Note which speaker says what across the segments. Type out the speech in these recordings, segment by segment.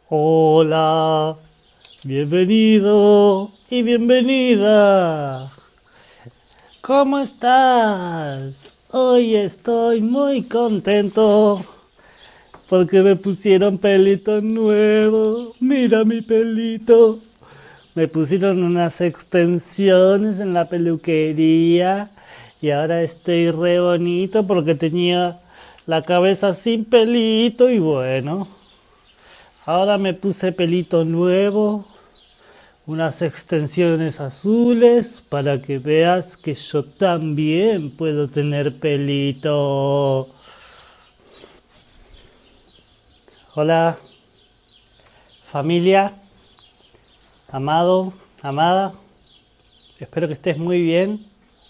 Speaker 1: Hola, bienvenido y bienvenida. ¿Cómo estás? Hoy estoy muy contento porque me pusieron pelito nuevo. Mira mi pelito. Me pusieron unas extensiones en la peluquería y ahora estoy re bonito porque tenía la cabeza sin pelito y bueno. Ahora me puse pelito nuevo, unas extensiones azules para que veas que yo también puedo tener pelito. Hola, familia, amado, amada, espero que estés muy bien.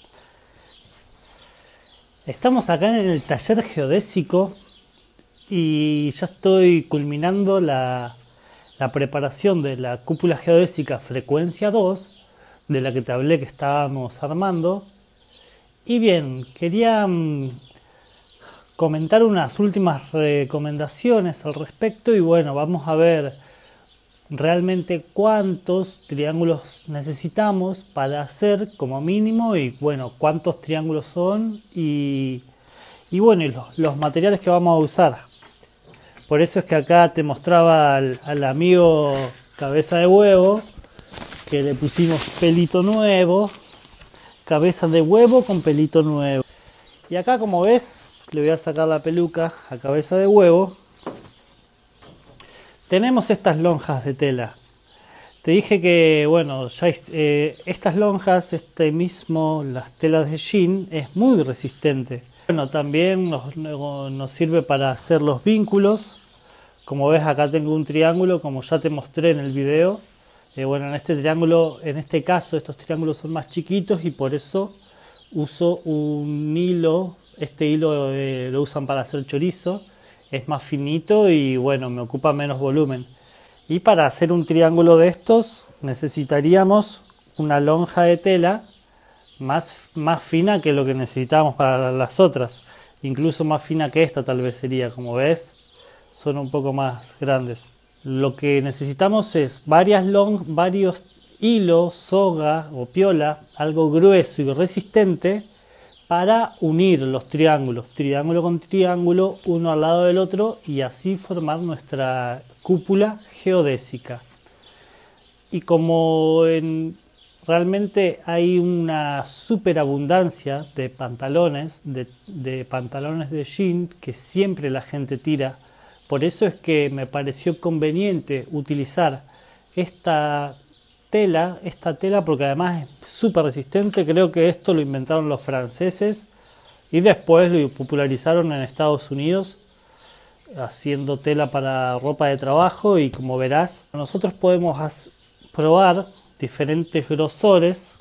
Speaker 1: Estamos acá en el taller geodésico y ya estoy culminando la preparación de la cúpula geodésica frecuencia 2, de la que te hablé que estábamos armando. Y bien, quería comentar unas últimas recomendaciones al respecto y bueno, vamos a ver realmente cuántos triángulos necesitamos para hacer como mínimo y bueno, cuántos triángulos son y bueno, y los materiales que vamos a usar. Por eso es que acá te mostraba al amigo cabeza de huevo, que le pusimos pelito nuevo, cabeza de huevo con pelito nuevo. Y acá como ves, le voy a sacar la peluca a cabeza de huevo. Tenemos estas lonjas de tela. Te dije que, bueno, ya estas lonjas, las telas de jean, es muy resistente. Bueno, también nos sirve para hacer los vínculos. Como ves, acá tengo un triángulo, como ya te mostré en el video. Bueno, en este triángulo, en este caso, estos triángulos son más chiquitos y por eso uso un hilo. Este hilo lo usan para hacer chorizo. Es más finito y bueno, me ocupa menos volumen. Y para hacer un triángulo de estos necesitaríamos una lonja de tela más fina que lo que necesitamos para las otras. Incluso más fina que esta tal vez sería, como ves, son un poco más grandes. Lo que necesitamos es varios hilos, soga o piola, algo grueso y resistente para unir los triángulos, triángulo con triángulo, uno al lado del otro y así formar nuestra cúpula geodésica. Y como realmente hay una superabundancia de pantalones, de pantalones de jean que siempre la gente tira, por eso es que me pareció conveniente utilizar esta tela porque además es súper resistente. Creo que esto lo inventaron los franceses y después lo popularizaron en Estados Unidos haciendo tela para ropa de trabajo. Y como verás, nosotros podemos probar diferentes grosores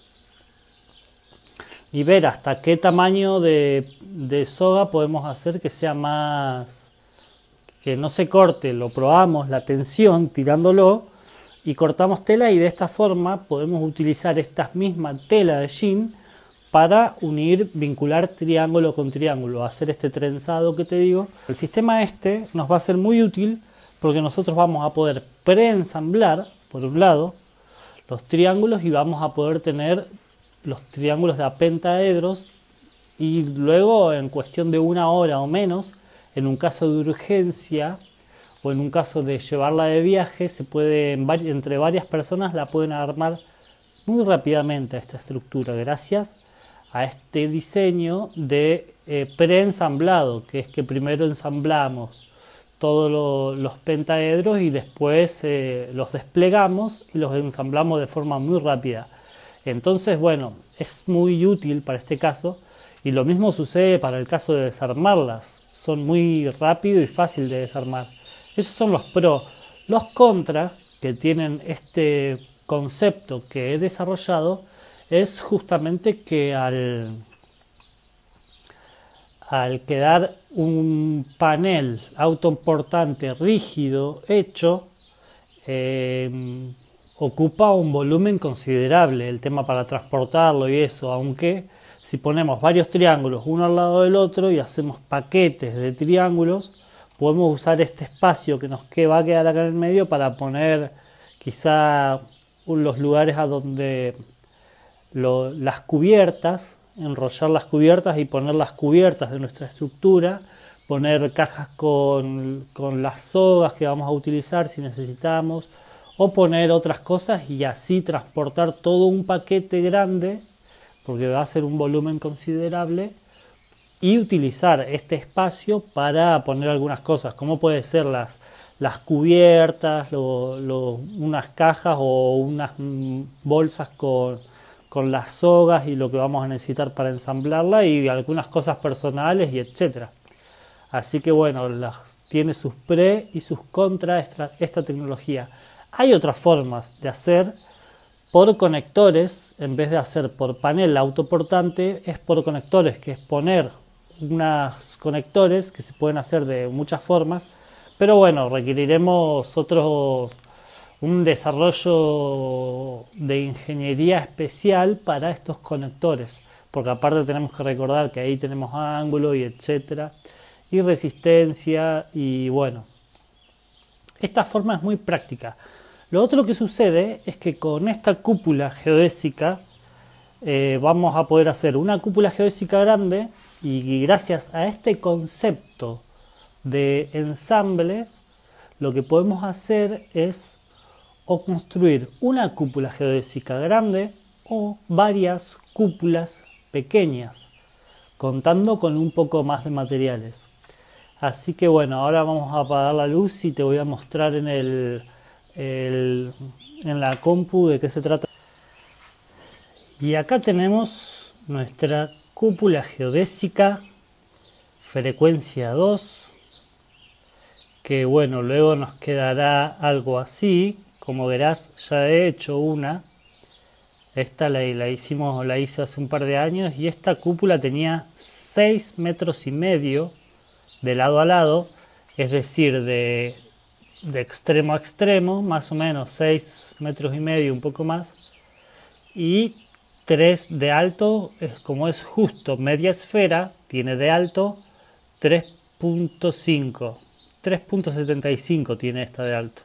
Speaker 1: y ver hasta qué tamaño de soga podemos hacer que sea más, que no se corte. Lo probamos la tensión tirándolo y cortamos tela y de esta forma podemos utilizar esta misma tela de jean para vincular triángulo con triángulo, hacer este trenzado que te digo. El sistema nos va a ser muy útil porque nosotros vamos a poder preensamblar, por un lado, los triángulos y vamos a poder tener los triángulos de pentaedros y luego en cuestión de una hora o menos, en un caso de urgencia o en un caso de llevarla de viaje, entre varias personas la pueden armar muy rápidamente a esta estructura gracias a este diseño de preensamblado, que es que primero ensamblamos todos los pentaedros y después los desplegamos y los ensamblamos de forma muy rápida. Entonces, bueno, es muy útil para este caso y lo mismo sucede para el caso de desarmarlas. Son muy rápido y fácil de desarmar. Esos son los pros. Los contras que tienen este concepto que he desarrollado es justamente que al quedar un panel autoportante rígido hecho, ocupa un volumen considerable el tema para transportarlo y eso, aunque si ponemos varios triángulos uno al lado del otro y hacemos paquetes de triángulos, podemos usar este espacio que va a quedar acá en el medio para poner quizá los lugares a donde las cubiertas, enrollar las cubiertas y poner las cubiertas de nuestra estructura, poner cajas con las sogas que vamos a utilizar si necesitamos, o poner otras cosas y así transportar todo un paquete grande, porque va a ser un volumen considerable, y utilizar este espacio para poner algunas cosas, como puede ser las cubiertas, unas cajas o unas bolsas con las sogas y lo que vamos a necesitar para ensamblarla y algunas cosas personales y etcétera. Así que bueno, tiene sus pre y sus contra esta tecnología. Hay otras formas de hacer por conectores, en vez de hacer por panel autoportante, es por conectores, que es poner unos conectores que se pueden hacer de muchas formas, pero bueno, requeriremos un desarrollo de ingeniería especial para estos conectores, porque aparte tenemos que recordar que ahí tenemos ángulo y etcétera, y resistencia, y bueno, esta forma es muy práctica. Lo otro que sucede es que con esta cúpula geodésica vamos a poder hacer una cúpula geodésica grande, y gracias a este concepto de ensambles lo que podemos hacer es o construir una cúpula geodésica grande o varias cúpulas pequeñas, contando con un poco más de materiales. Así que bueno, ahora vamos a apagar la luz y te voy a mostrar en la compu de qué se trata. Y acá tenemos nuestra cúpula geodésica frecuencia 2, que bueno, luego nos quedará algo así. Como verás, ya he hecho una. Esta la hice hace un par de años, y esta cúpula tenía 6,5 metros de lado a lado, es decir, de extremo a extremo, más o menos 6,5 metros, un poco más, y 3 de alto. Como es justo media esfera, tiene de alto 3,75 tiene esta de alto.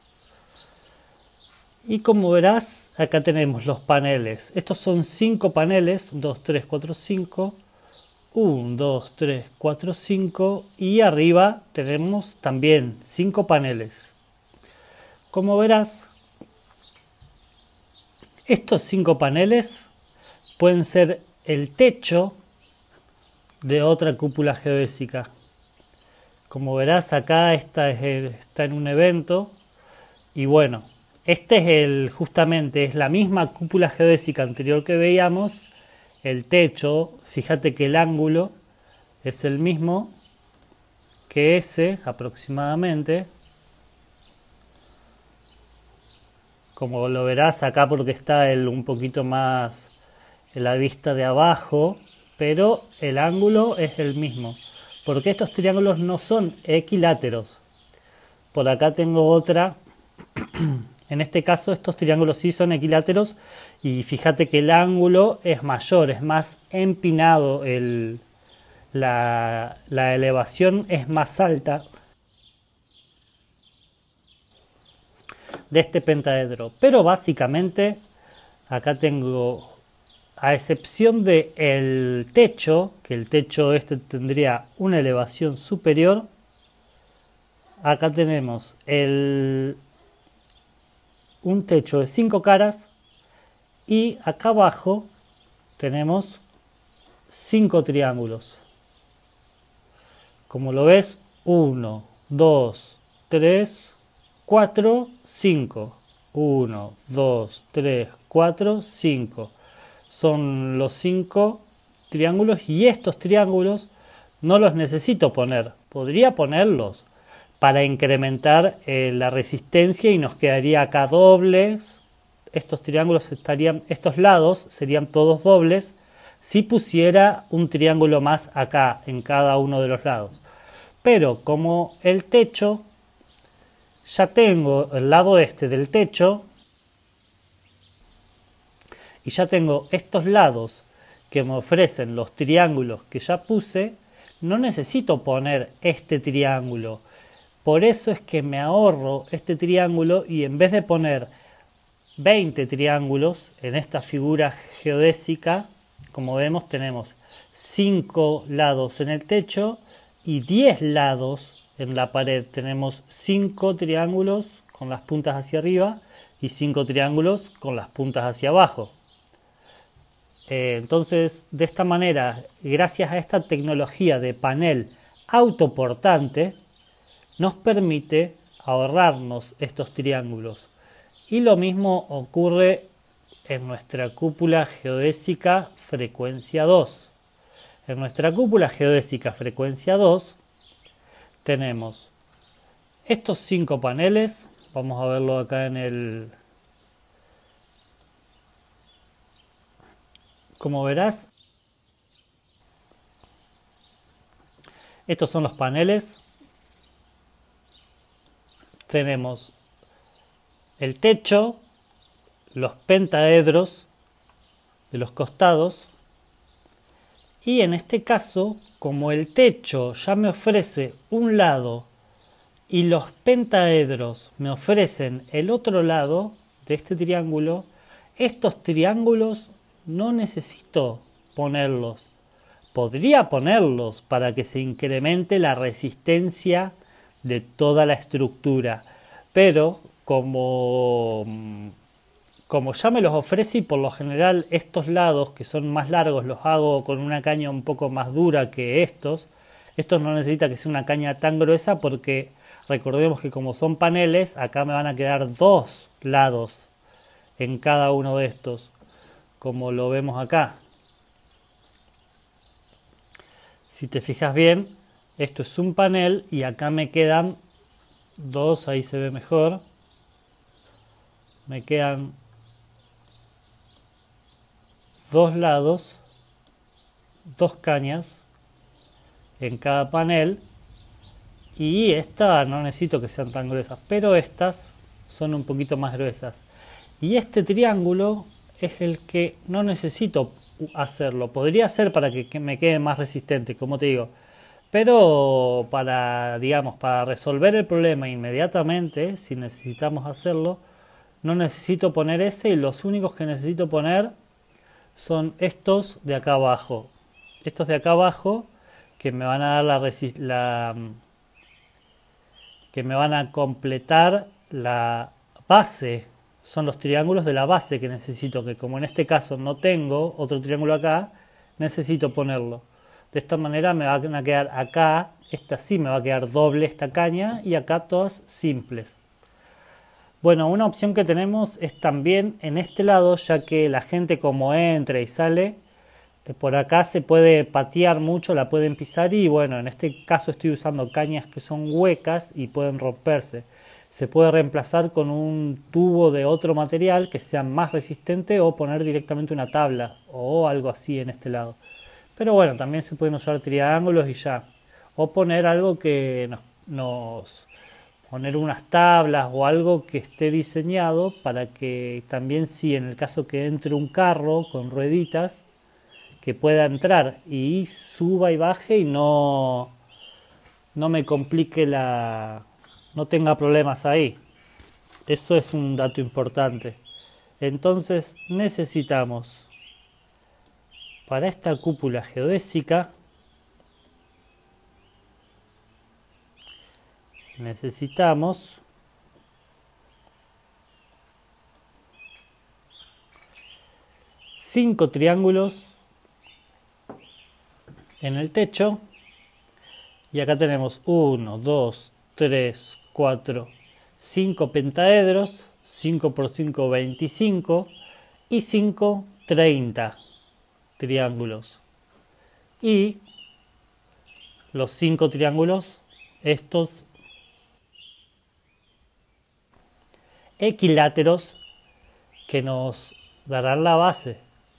Speaker 1: Y como verás, acá tenemos los paneles. Estos son 5 paneles, 2, 3, 4, 5, 1, 2, 3, 4, 5, y arriba tenemos también 5 paneles. Como verás, estos 5 paneles pueden ser el techo de otra cúpula geodésica. Como verás, acá está en un evento, y bueno, justamente es la misma cúpula geodésica anterior que veíamos. El techo, fíjate que el ángulo es el mismo que ese aproximadamente, como lo verás acá, porque está un poquito más en la vista de abajo, pero el ángulo es el mismo, porque estos triángulos no son equiláteros. Por acá tengo otra. En este caso estos triángulos sí son equiláteros, y fíjate que el ángulo es mayor, es más empinado, la elevación es más alta de este pentaedro. Pero básicamente acá tengo, a excepción del techo, que el techo este tendría una elevación superior, acá tenemos un techo de 5 caras, y acá abajo tenemos 5 triángulos. Como lo ves, 1, 2, 3, 4, 5. 1, 2, 3, 4, 5. Son los 5 triángulos, y estos triángulos no los necesito poner. Podría ponerlos para incrementar la resistencia, y nos quedaría acá dobles. Estos triángulos estos lados serían todos dobles si pusiera un triángulo más acá en cada uno de los lados. Pero como el techo, ya tengo el lado este del techo, y ya tengo estos lados que me ofrecen los triángulos que ya puse, no necesito poner este triángulo. Por eso es que me ahorro este triángulo y en vez de poner 20 triángulos en esta figura geodésica, como vemos tenemos 5 lados en el techo y 10 lados en la pared. Tenemos 5 triángulos con las puntas hacia arriba y 5 triángulos con las puntas hacia abajo. Entonces, de esta manera, gracias a esta tecnología de panel autoportante, nos permite ahorrarnos estos triángulos. Y lo mismo ocurre en nuestra cúpula geodésica frecuencia 2. En nuestra cúpula geodésica frecuencia 2 tenemos estos 5 paneles. Vamos a verlo acá en el... Como verás, estos son los paneles. Tenemos el techo, los pentaedros de los costados y en este caso, como el techo ya me ofrece un lado y los pentaedros me ofrecen el otro lado de este triángulo, estos triángulos no necesito ponerlos. Podría ponerlos para que se incremente la resistencia de toda la estructura, pero como ya me los ofrece y por lo general estos lados que son más largos los hago con una caña un poco más dura que estos no necesita que sea una caña tan gruesa porque recordemos que como son paneles acá me van a quedar 2 lados en cada uno de estos, como lo vemos acá. Si te fijas bien, esto es un panel y acá me quedan 2, ahí se ve mejor. Me quedan 2 lados, 2 cañas en cada panel y esta no necesito que sean tan gruesas, pero estas son un poquito más gruesas. Y este triángulo es el que no necesito hacerlo. Podría ser para que me quede más resistente, como te digo. Pero para, digamos, para resolver el problema inmediatamente, si necesitamos hacerlo, no necesito poner ese y los únicos que necesito poner son estos de acá abajo. Estos de acá abajo que me van a dar que me van a completar la base. Son los triángulos de la base que necesito, que como en este caso no tengo otro triángulo acá, necesito ponerlo. De esta manera me van a quedar acá, esta sí me va a quedar doble esta caña y acá todas simples. Bueno, una opción que tenemos es también en este lado, ya que la gente como entra y sale, por acá se puede patear mucho, la pueden pisar y bueno, en este caso estoy usando cañas que son huecas y pueden romperse. Se puede reemplazar con un tubo de otro material que sea más resistente o poner directamente una tabla o algo así en este lado. Pero bueno, también se pueden usar triángulos y ya. O poner algo que poner unas tablas o algo que esté diseñado para que también si en el caso que entre un carro con rueditas que pueda entrar y suba y baje y no me complique no tenga problemas ahí. Eso es un dato importante. Entonces necesitamos para esta cúpula geodésica necesitamos 5 triángulos en el techo y acá tenemos 1, 2, 3, 4, 5 pentaedros, 5 por 5, 25 y 5, 30 triángulos. Y los 5 triángulos, estos equiláteros que nos darán la base.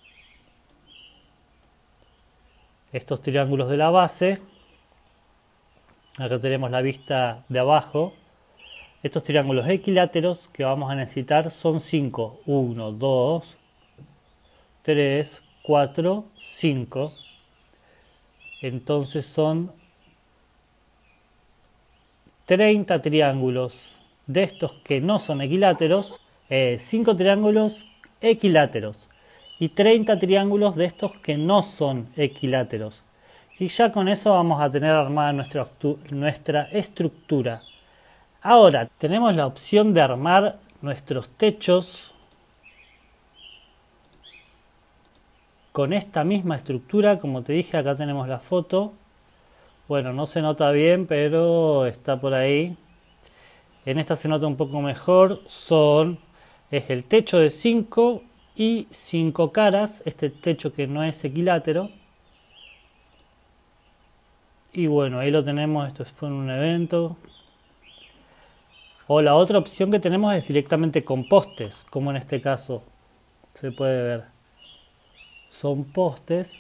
Speaker 1: Estos triángulos de la base, acá tenemos la vista de abajo. Estos triángulos equiláteros que vamos a necesitar son 5. 1, 2, 3, 4, 5. Entonces son 30 triángulos de estos que no son equiláteros, 5 triángulos equiláteros y 30 triángulos de estos que no son equiláteros. Y ya con eso vamos a tener armada nuestra estructura. Ahora tenemos la opción de armar nuestros techos con esta misma estructura. Como te dije, acá tenemos la foto. Bueno, no se nota bien, pero está por ahí. En esta se nota un poco mejor. Es el techo de 5 y 5 caras. Este techo que no es equilátero. Y bueno, ahí lo tenemos. Esto fue en un evento. O la otra opción que tenemos es directamente con postes, como en este caso se puede ver. Son postes.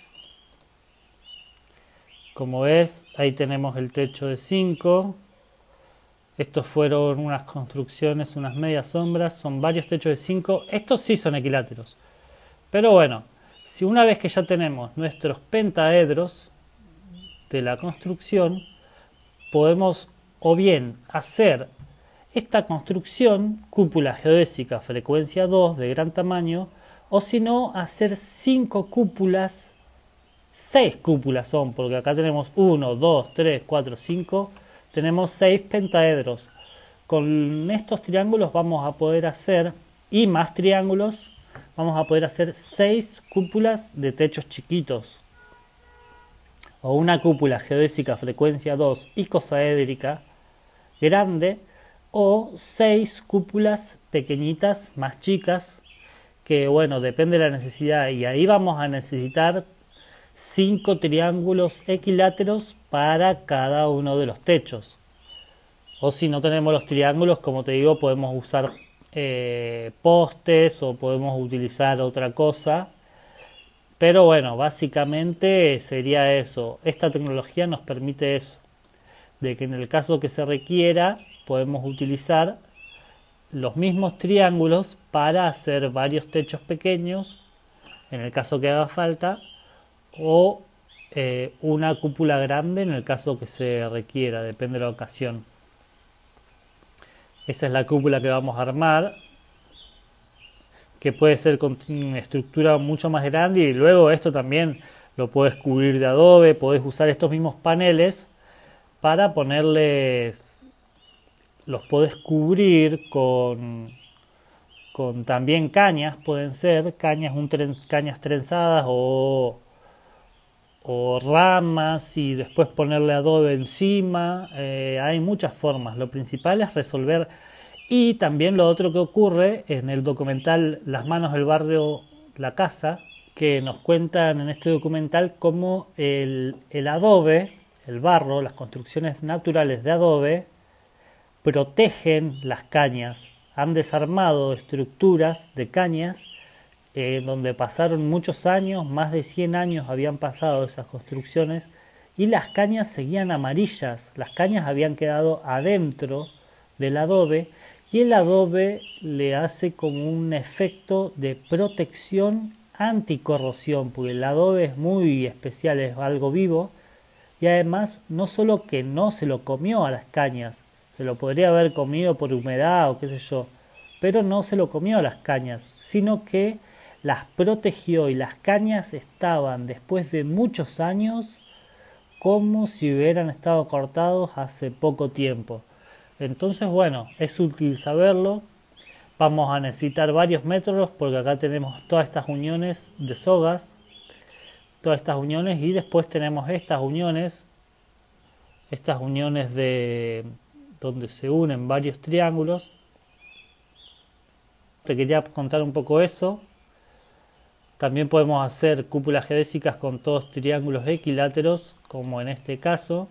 Speaker 1: Como ves, ahí tenemos el techo de 5. Estos fueron unas construcciones, unas medias sombras. Son varios techos de 5. Estos sí son equiláteros. Pero bueno, si una vez que ya tenemos nuestros pentaedros de la construcción, podemos o bien hacer esta construcción, cúpula geodésica frecuencia 2 de gran tamaño, o si no, hacer 5 cúpulas, 6 cúpulas son, porque acá tenemos 1, 2, 3, 4, 5, tenemos 6 pentaedros. Con estos triángulos vamos a poder hacer, y más triángulos, vamos a poder hacer 6 cúpulas de techos chiquitos. O una cúpula geodésica frecuencia 2 icosaédrica grande, o 6 cúpulas pequeñitas, más chicas, que bueno, depende de la necesidad. Y ahí vamos a necesitar 5 triángulos equiláteros para cada uno de los techos. O si no tenemos los triángulos, como te digo, podemos usar postes o podemos utilizar otra cosa. Pero bueno, básicamente sería eso. Esta tecnología nos permite eso, de que en el caso que se requiera, podemos utilizar los mismos triángulos para hacer varios techos pequeños, en el caso que haga falta, o una cúpula grande en el caso que se requiera, depende de la ocasión. Esa es la cúpula que vamos a armar, que puede ser con una estructura mucho más grande, y luego esto también lo puedes cubrir de adobe, podés usar estos mismos paneles para ponerles. Los podés cubrir con también cañas, pueden ser cañas, cañas trenzadas o ramas, y después ponerle adobe encima. Hay muchas formas. Lo principal es resolver. Y también lo otro que ocurre en el documental Las manos del barrio, la casa, que nos cuentan en este documental cómo el adobe, el barro, las construcciones naturales de adobe protegen las cañas. Han desarmado estructuras de cañas donde pasaron muchos años, más de 100 años habían pasado esas construcciones, y las cañas seguían amarillas. Las cañas habían quedado adentro del adobe, y el adobe le hace como un efecto de protección anticorrosión, porque el adobe es muy especial, es algo vivo, y además no solo que no se lo comió a las cañas, se lo podría haber comido por humedad o qué sé yo, pero no se lo comió a las cañas, sino que las protegió, y las cañas estaban después de muchos años como si hubieran estado cortados hace poco tiempo. Entonces bueno, es útil saberlo. Vamos a necesitar varios métodos, porque acá tenemos todas estas uniones de sogas, todas estas uniones, y después tenemos estas uniones de donde se unen varios triángulos. Te quería contar un poco eso. También podemos hacer cúpulas geodésicas con todos triángulos equiláteros, como en este caso,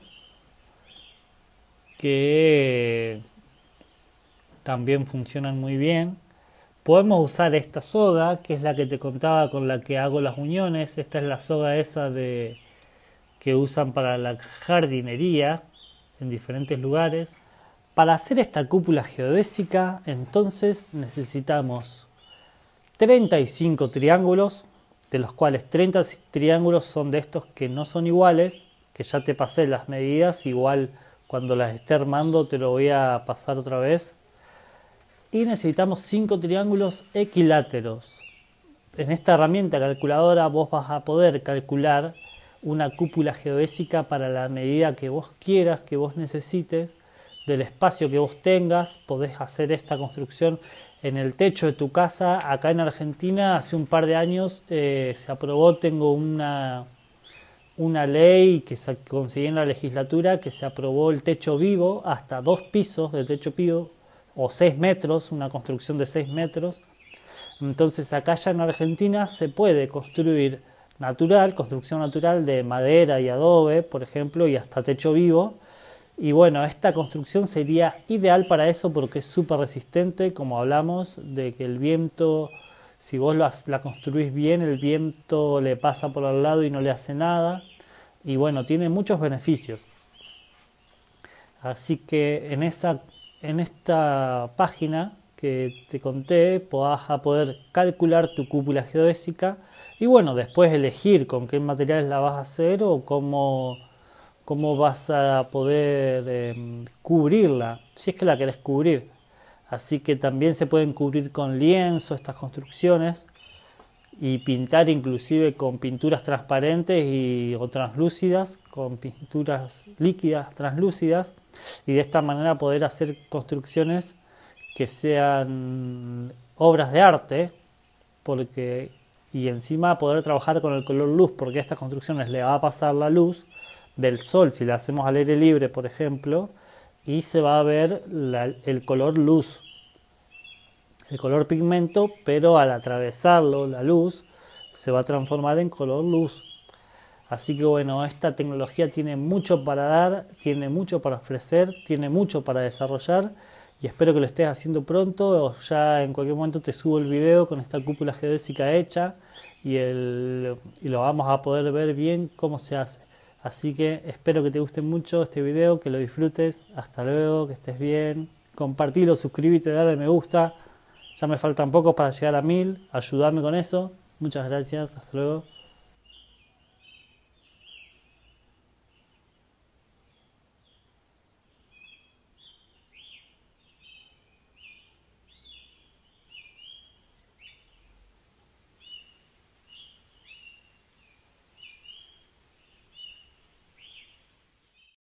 Speaker 1: que también funcionan muy bien. Podemos usar esta soga, que es la que te contaba con la que hago las uniones. Esta es la soga esa que usan para la jardinería en diferentes lugares. Para hacer esta cúpula geodésica, entonces necesitamos 35 triángulos, de los cuales 30 triángulos son de estos que no son iguales, que ya te pasé las medidas, igual cuando las esté armando te lo voy a pasar otra vez. Y necesitamos 5 triángulos equiláteros. En esta herramienta calculadora vos vas a poder calcular una cúpula geodésica para la medida que vos quieras, que vos necesites, del espacio que vos tengas. Podés hacer esta construcción en el techo de tu casa. Acá en Argentina hace un par de años se aprobó, tengo una ley que conseguí en la legislatura, que se aprobó el techo vivo, hasta 2 pisos de techo vivo, o 6 metros, una construcción de 6 metros. Entonces acá ya en Argentina se puede construir natural, construcción natural de madera y adobe, por ejemplo, y hasta techo vivo. Y bueno, esta construcción sería ideal para eso porque es súper resistente, como hablamos, de que el viento, si vos la construís bien, el viento le pasa por al lado y no le hace nada. Y bueno, tiene muchos beneficios. Así que en esta página que te conté vas a poder calcular tu cúpula geodésica y bueno, después elegir con qué materiales la vas a hacer o cómo vas a poder cubrirla, si es que la querés cubrir. Así que también se pueden cubrir con lienzo estas construcciones y pintar inclusive con pinturas transparentes o translúcidas, con pinturas líquidas translúcidas, y de esta manera poder hacer construcciones que sean obras de arte, y encima poder trabajar con el color luz, porque a estas construcciones le va a pasar la luz del sol si la hacemos al aire libre, por ejemplo, y se va a ver el color luz, el color pigmento, pero al atravesarlo, la luz se va a transformar en color luz. Así que bueno, esta tecnología tiene mucho para dar, tiene mucho para ofrecer, tiene mucho para desarrollar y espero que lo estés haciendo pronto o ya en cualquier momento te subo el video con esta cúpula geodésica hecha y lo vamos a poder ver bien cómo se hace. Así que espero que te guste mucho este video, que lo disfrutes. Hasta luego, que estés bien. Compartilo, suscríbete, dale me gusta. Ya me faltan pocos para llegar a 1000. Ayúdame con eso. Muchas gracias. Hasta luego.